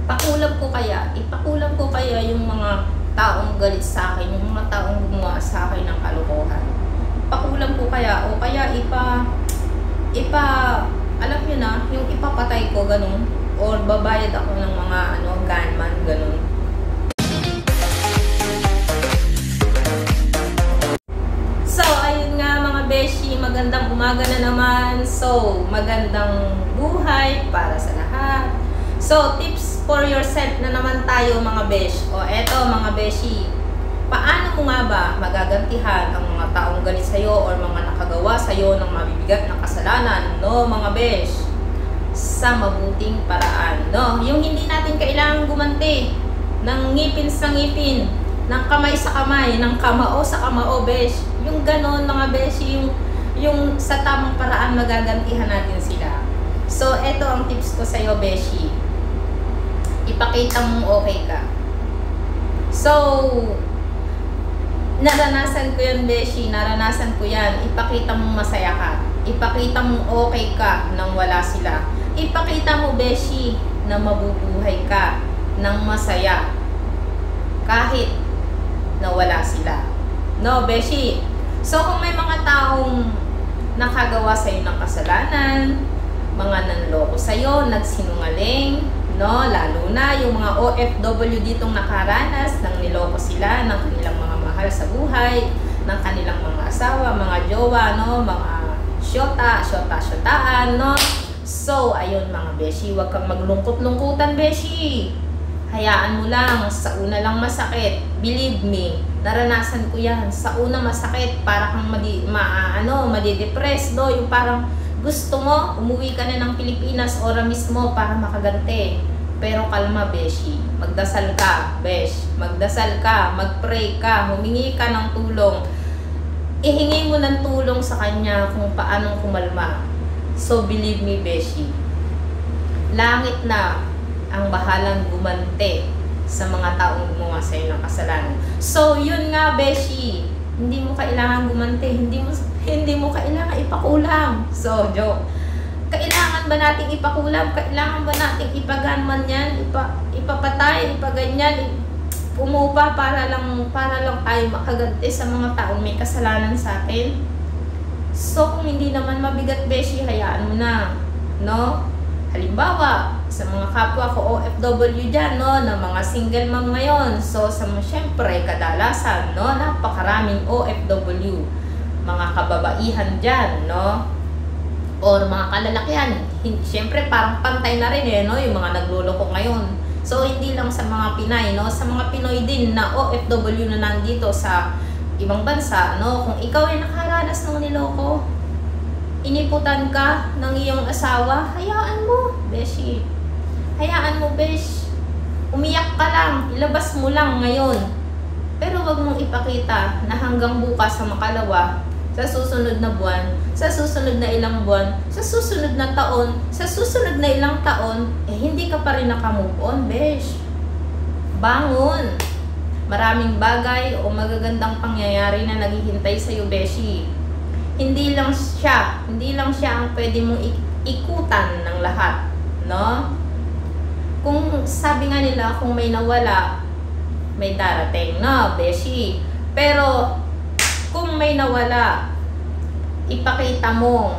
Ipakulam ko kaya yung mga taong galit sa akin, yung mga taong gumawa sa akin ng kalokohan. Ipakulam ko kaya, o kaya alam nyo na, yung ipapatay ko, ganun, or babayad ako ng mga, gunman, ganun. So, ayun nga mga beshi, magandang umaga na naman. So, magandang buhay para sa lahat. So, tips for yourself na naman tayo mga besh. O, eto mga beshi, paano mo nga ba magagantihan ang mga taong galit sa'yo or mga nakagawa sa'yo ng mabibigat na kasalanan, no mga besh? Sa mabuting paraan, no? Yung hindi natin kailangan gumanti ng ngipin sa ngipin, ng kamay sa kamay, ng kamao sa kamao, besh. Yung ganon mga beshi, yung sa tamang paraan magagantihan natin sila. So, eto ang tips ko sa'yo, beshi. Ipakita mong okay ka. So, naranasan ko yun, beshi. Naranasan ko yan. Ipakita mong masaya ka. Ipakita mong okay ka nang wala sila. Ipakita mo, beshi, na mabubuhay ka ng masaya kahit na wala sila. No, beshi? So, kung may mga taong nakagawa sa'yo ng kasalanan, mga nanloko sa'yo, nagsinungaling, no, lalo na yung mga OFW ditong nakaranas ng niloko sila ng kanilang mga mahal sa buhay, ng kanilang mga asawa, mga jowa, no, mga syota-syotaan, no. So, ayun mga beshi, huwag kang maglungkot-lungkutan, beshi. Hayaan mo lang, sa una lang masakit. Believe me, naranasan ko yan. Sa una masakit, para kang madidepress, no, yung parang gusto mo, umuwi ka na ng Pilipinas ora mismo para makaganti. Pero kalma, beshi. Magdasal ka, besh. Magdasal ka, magpray ka, humingi ka ng tulong. Ihingi mo ng tulong sa kanya kung paanong kumalma. So, believe me, beshi. Langit na ang bahalang gumanti sa mga taong gumawa sa'yo ng kasalanan. So, yun nga, beshi. Hindi mo kailangan gumanti. Hindi mo kailangan ipakulam. So, joke. Kailangan ba nating ipakulam? Kailangan ba nating ipaganman yan? Ipapatay, ipaganyan, umupa para lang tayo makaganti sa mga taong may kasalanan sa atin? So, kung hindi naman mabigat, beshi, hayaan mo na. No? Halimbawa, sa mga kapwa ko OFW dyan, no, na mga single mom ngayon. So, syempre, kadalasan, no, napakaraming OFW. Mga kababaihan dyan, no? Or mga kalalakihan. Siyempre, parang pantay na rin, no, yung mga nagluloko ngayon. So, hindi lang sa mga Pinay, no? Sa mga Pinoy din na OFW na nandito sa ibang bansa, no? Kung ikaw ay nakaranas ng niloko, iniputan ka ng iyong asawa, hayaan mo, beshi. Hayaan mo, besh. Umiyak ka lang, ilabas mo lang ngayon. Pero wag mong ipakita na hanggang bukas sa makalawa, sa susunod na buwan, sa susunod na ilang buwan, sa susunod na taon, sa susunod na ilang taon, hindi ka pa rin nakamove on, besh. Bangon. Maraming bagay o magagandang pangyayari na naghihintay sa'yo, beshi. Hindi lang siya ang pwede mong ikutan ng lahat, no? Kung sabi nga nila, kung may nawala, may darating, no, beshi. Pero, kung may nawala, ipakita mo,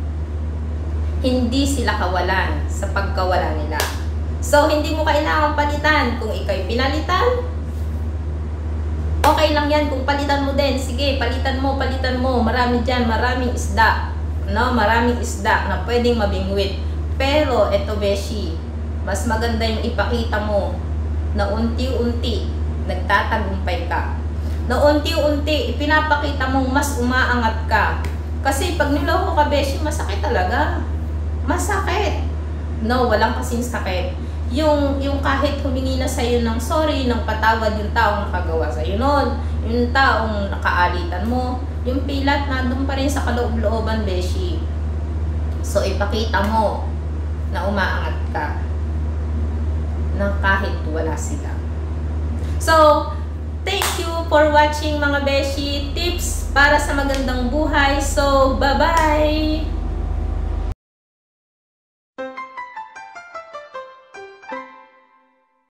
hindi sila kawalan sa pagkawala nila. So, hindi mo kailangan palitan. Kung ikaw'y pinalitan, okay lang yan. Kung palitan mo din, sige, palitan mo. Marami dyan, maraming isda. No, maraming isda na pwedeng mabingwit. Pero, eto, beshi, mas maganda yung ipakita mo na unti-unti nagtatagumpay ka. Na unti-unti ipinapakita mong mas umaangat ka. Kasi pag niloko ka, beshi, masakit talaga. Masakit. No, walang kasing sakit. Yung kahit humingi na sa'yo ng sorry, ng patawad yung taong nakagawa sa'yo noon, yung taong nakaalitan mo, yung pilat nandun pa rin sa kaloob-looban, beshi. So, ipakita mo na umaangat ka ng kahit wala sila. So, thank you for watching mga beshi. Tips para sa magandang buhay. So, bye-bye!